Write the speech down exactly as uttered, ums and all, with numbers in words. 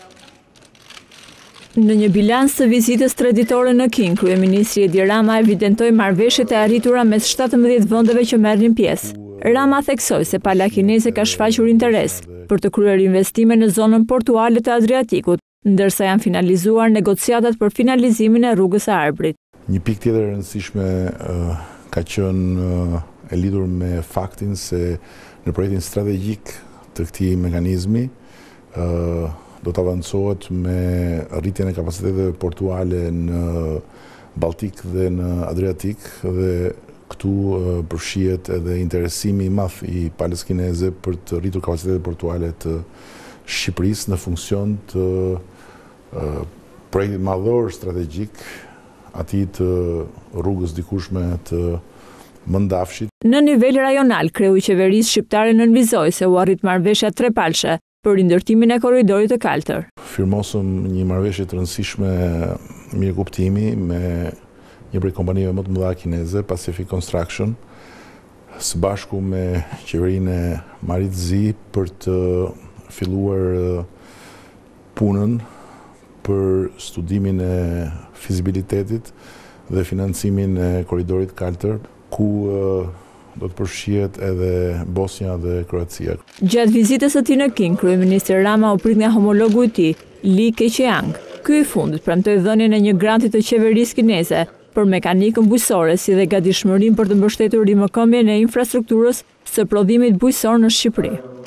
Në një bilans të vizitës traditore në King, kryeministri Edi Rama evidentoi marrëveshjet e arritura mes shtatëmbëdhjetë vendeve që merrin pjesë. Rama theksoi se pala kineze ka shfaqur interes për të kryer investime në zonën portuale të Adriatikut, ndërsa janë finalizuar negociatat për finalizimin e rrugës së Arbrit. Një pikë tjetër e rëndësishme uh, ka qenë uh, e lidhur me faktin se në projektin strategjik të këtij mekanizmi uh, do të avancohet me rritjen e kapaciteteve portuale në Baltik dhe në Adriatik dhe këtu përfshihet edhe interesimi i madh i palës kineze për të rritur kapacitetet portuale të Shqipërisë në funksion të uh, projektit madhor strategjik atij të rrugës dikushme të Mëndafshit. Në nivel rajonal, kreu i qeverisë shqiptare nënvizoi se u arrit marrëveshja trepalshe për ndërtimin e korridorit të kaltër. Firmosëm një marrëveshje të rëndësishme mirëkuptimi me një prej kompanive më të mëdha kineze, Pacific Construction, së bashku me qeverinë e Marit Zi për të filluar punën për studimin e fizibilitetit dhe financimin e korridorit kaltër, ku do të përfshihet edhe Bosnia dhe Kroacia. Gjatë vizitës së tij në King, kryeministri Rama u prit nga homologu i tij, Li Keqiang. Ky i fundit premtoi dhënien e një granti të qeverisë kineze për mekanikën bujësore, si dhe gatishmërinë për të mbështetur rimëkëmbjen e infrastrukturës së prodhimit bujësor në Shqipëri.